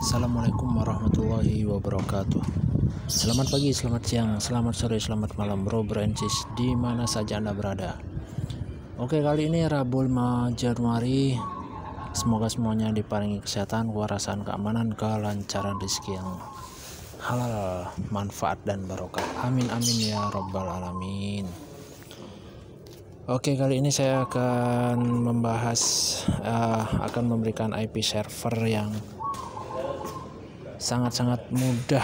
Assalamualaikum warahmatullahi wabarakatuh. Selamat pagi, selamat siang, selamat sore, selamat malam bro branches di mana saja Anda berada. Oke, kali ini Rabu 5 Januari. Semoga semuanya diparingi kesehatan, kewarasan, keamanan, kelancaran rezeki yang halal, manfaat dan barokah. Amin amin ya rabbal alamin. Oke, kali ini saya akan memberikan IP server yang sangat-sangat mudah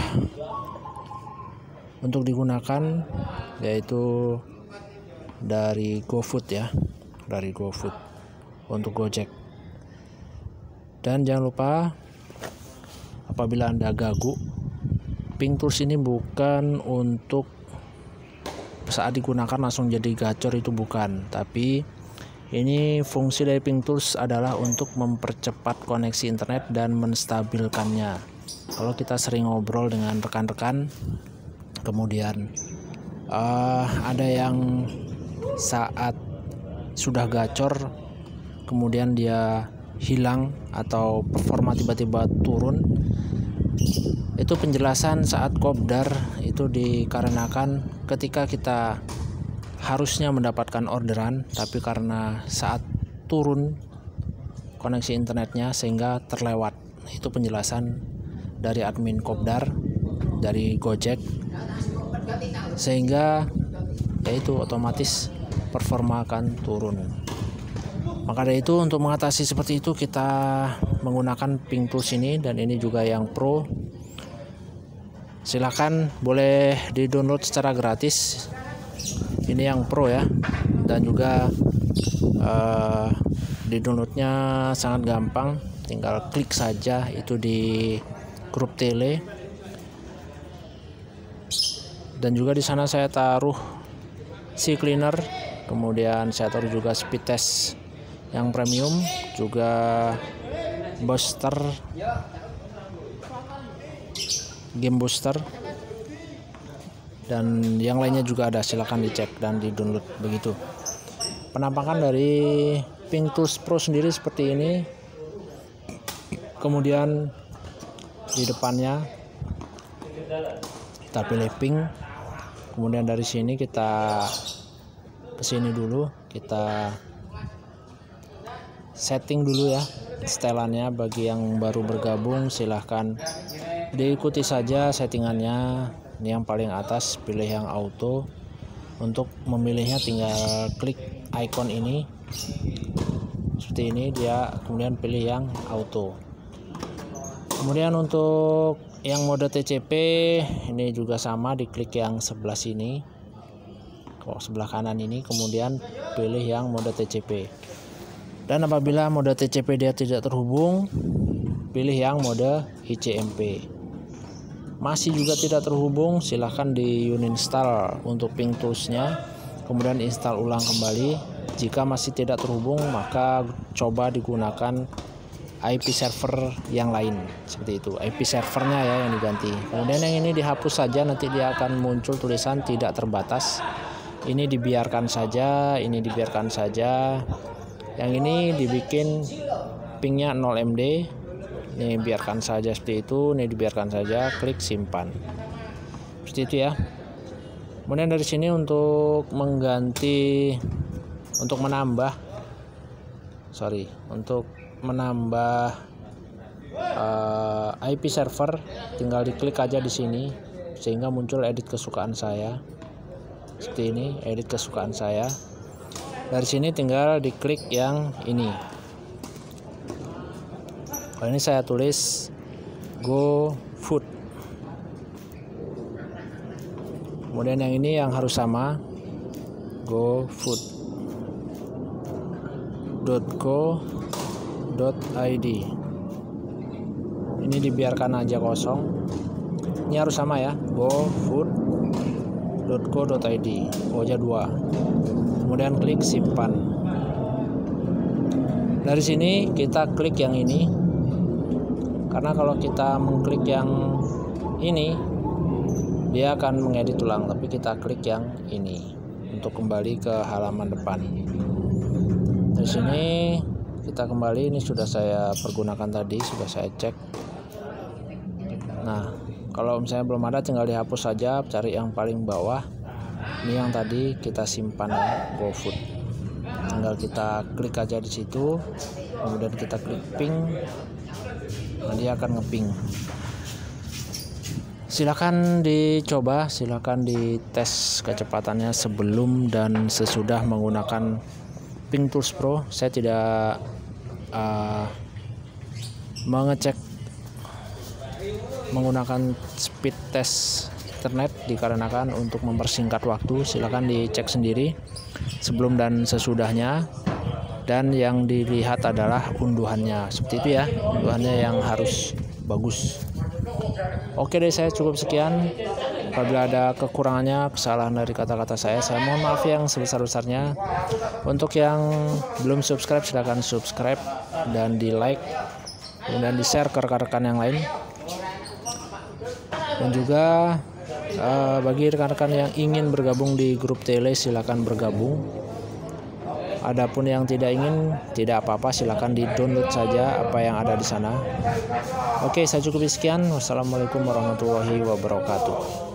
untuk digunakan, yaitu dari GoFood ya, dari GoFood untuk Gojek. Dan jangan lupa, apabila Anda gagu, PingTools ini bukan untuk saat digunakan langsung jadi gacor, itu bukan, tapi ini fungsi dari PingTools adalah untuk mempercepat koneksi internet dan menstabilkannya. Kalau kita sering ngobrol dengan rekan-rekan, kemudian ada yang saat sudah gacor kemudian dia hilang atau performa tiba-tiba turun, itu penjelasan saat kopdar itu dikarenakan ketika kita harusnya mendapatkan orderan, tapi karena saat turun koneksi internetnya sehingga terlewat. Itu penjelasan dari admin kopdar dari Gojek, sehingga yaitu otomatis performa akan turun. Maka dari itu, untuk mengatasi seperti itu kita menggunakan PingTools ini, dan ini juga yang pro. Silahkan boleh di-download secara gratis. Ini yang pro ya, dan juga di-downloadnya sangat gampang, tinggal klik saja itu di grup tele. Dan juga di sana saya taruh CCleaner, kemudian saya taruh juga speed test yang premium, juga booster, game booster, dan yang lainnya juga ada. Silahkan dicek dan di download. Begitu penampakan dari PingTools Pro sendiri seperti ini. Kemudian di depannya kita pilih ping, kemudian dari sini kita ke sini dulu, kita setting dulu ya setelannya. Bagi yang baru bergabung silahkan diikuti saja settingannya. Ini yang paling atas, pilih yang auto. Untuk memilihnya tinggal klik icon ini seperti ini dia, kemudian pilih yang auto. Kemudian untuk yang mode TCP ini juga sama, diklik yang sebelah sini, sebelah kanan ini, kemudian pilih yang mode TCP. Dan apabila mode TCP dia tidak terhubung, pilih yang mode ICMP. Masih juga tidak terhubung, silahkan di uninstall untuk PingTools-nya, kemudian install ulang kembali. Jika masih tidak terhubung, maka coba digunakan IP server yang lain, seperti itu. IP servernya ya yang diganti. Kemudian yang ini dihapus saja, nanti dia akan muncul tulisan tidak terbatas. Ini dibiarkan saja, ini dibiarkan saja. Yang ini dibikin pingnya 0 MD. Ini biarkan saja seperti itu, ini dibiarkan saja, klik simpan. Seperti itu ya. Kemudian dari sini untuk mengganti, untuk menambah IP server, tinggal diklik aja di sini sehingga muncul edit kesukaan saya. Seperti ini, edit kesukaan saya. Dari sini tinggal diklik yang ini. Kalau ini saya tulis GoFood. Kemudian yang ini yang harus sama, gofood.co.id. Ini dibiarkan aja kosong. Ini harus sama ya, gofood.co.id. aja 2. Kemudian klik simpan. Dari sini kita klik yang ini, karena kalau kita mengklik yang ini dia akan mengedit ulang, tapi kita klik yang ini untuk kembali ke halaman depan. Dari sini kita kembali, ini sudah saya pergunakan tadi, sudah saya cek. Nah, kalau misalnya belum ada tinggal dihapus saja, cari yang paling bawah. Ini yang tadi kita simpan ya, GoFood. Tinggal kita klik aja di situ, kemudian kita klik ping. Nah, dia akan ngeping. Silakan dicoba, silakan dites kecepatannya sebelum dan sesudah menggunakan Ping Tools Pro. Saya tidak mengecek menggunakan speed test internet dikarenakan untuk mempersingkat waktu. Silakan dicek sendiri sebelum dan sesudahnya, dan yang dilihat adalah unduhannya. Seperti itu ya, unduhannya yang harus bagus. Oke deh, saya cukup sekian. Apabila ada kekurangannya, kesalahan dari kata-kata saya mohon maaf yang sebesar-besarnya. Untuk yang belum subscribe, silahkan subscribe dan di like, kemudian di share ke rekan-rekan yang lain. Dan juga bagi rekan-rekan yang ingin bergabung di grup tele, silahkan bergabung. Adapun yang tidak ingin, tidak apa-apa, silakan di-download saja apa yang ada di sana. Oke, saya cukup sekian. Wassalamualaikum warahmatullahi wabarakatuh.